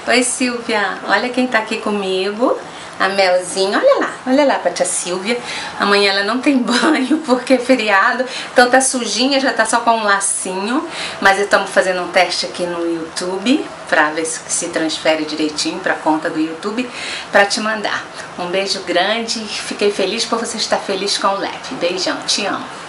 Oi, Silvia. Olha quem tá aqui comigo. A Melzinha. Olha lá pra tia Silvia. Amanhã ela não tem banho porque é feriado. Então tá sujinha, já tá só com um lacinho. Mas estamos fazendo um teste aqui no YouTube pra ver se transfere direitinho pra conta do YouTube pra te mandar. Um beijo grande. Fiquei feliz por você estar feliz com o Leve. Beijão, te amo.